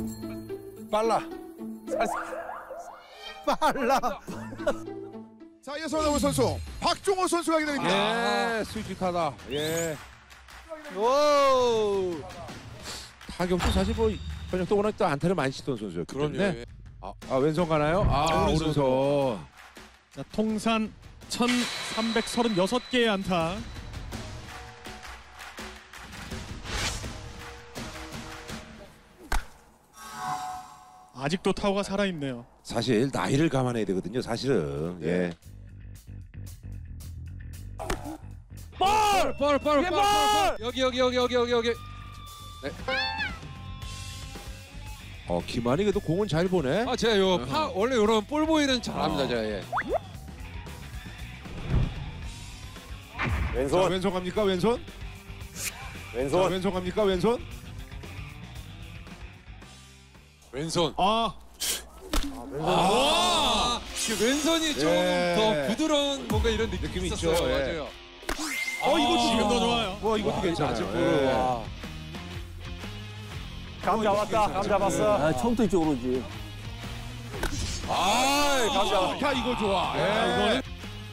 빨라. 빨라. 자, 이어서 나올 선수 박종호 선수가 기다립니다. 예, 스위치타다. 예. 오. 타격도 사실 뭐 현역도 워낙 또 안타를 많이 치던 선수였기 때문에. 왼손 가나요? 오른손. 자, 통산 1,336개의 안타. 아직도 타구가 살아있네요. 사실 나이를 감안해야 되거든요. 사실은. 예. 볼! 여기. 네. 김한이 그래도 공은 잘 보네. 제가 원래 이런 볼 보이는 잘합니다, 제가. 예. 왼손. 자, 왼손 갑니까? 왼손? 자, 왼손 갑니까? 왼손? 왼손. 왼손이 좀 더 부드러운 뭔가 이런 느낌이 있었어요. 있죠. 맞아요. 이거 지금도 좋아요. 이것도 괜찮아요. 감 잡았다. 감 잡았어. 처음부터 이쪽으로 오지. 감 잡았다. 이거 좋아. 이거는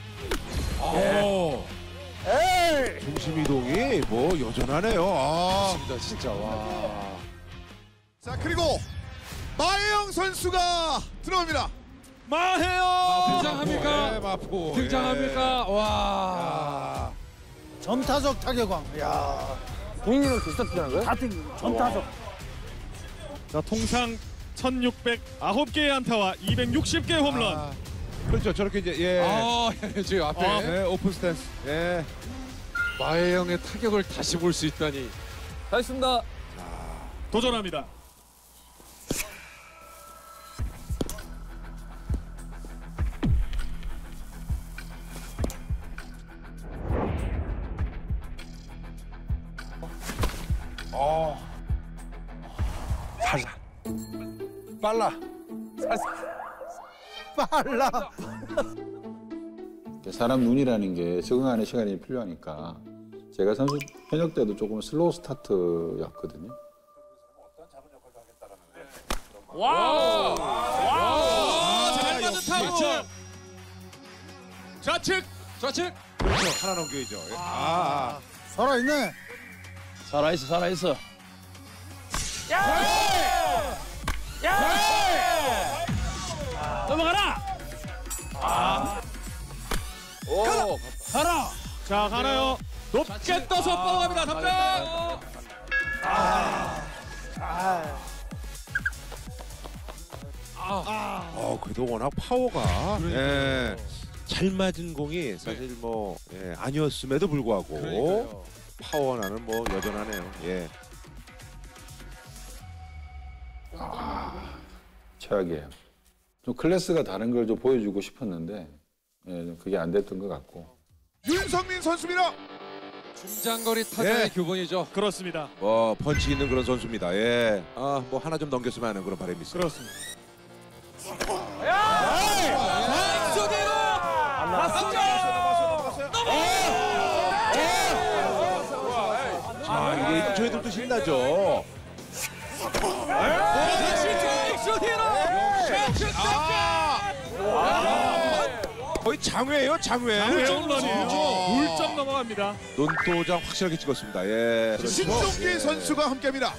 에이. 중심 이동이 뭐 여전하네요. 진짜 와. 자, 그리고 마혜영 선수가 들어옵니다. 마해요. 등장합니까? 네, 마포. 등장합니까? 와. 전타석 타격왕. 야. 본인이랑 비슷하다는 거야? 같은 전타석. 자, 통상 1,609개의 안타와 260개의 홈런. 그렇죠. 저렇게 이제 지금 앞에 오픈 스탠스. 예. 마혜영의 타격을 다시 볼 수 있다니. 잘했습니다. 도전합니다. 빨라. 사람 눈이라는 게 적응하는 시간이 필요하니까 제가 선수 현역 때도 조금 슬로우 스타트였거든요. 잘 맞은 타구. 좌측. 그렇죠. 하나 넘겨야죠. 살아있네. 살아있어. 넘어가라. 가라. 자, 가나요? 높게 떠서 뻗어갑니다. 담장. 그래도 워낙 파워가 잘 맞은 공이 사실 아니었음에도 불구하고 파워나는 여전하네요. 예. 최악이에요. 좀 클래스가 다른 걸 좀 보여주고 싶었는데 그게 안 됐던 것 같고. 윤성민 선수입니다. 중장거리 타자의 교본이죠. 그렇습니다. 펀치 있는 그런 선수입니다. 예. 하나 좀 넘겼으면 하는 그런 바람이 있습니다. 그렇습니다. 이게 저희들도 신나죠. 거의 장외예요, 장외. 홈런이에요. 울적 넘어갑니다. 논도장 확실하게 찍었습니다. 예. 신종기 선수가 함께합니다.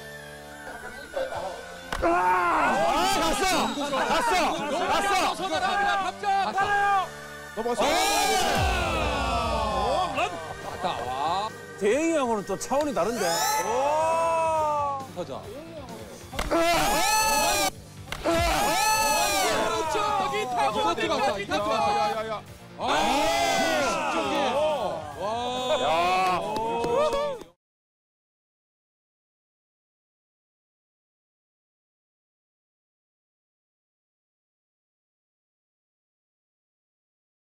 대행이하고는 또 차원이 다른데. 타자. 야.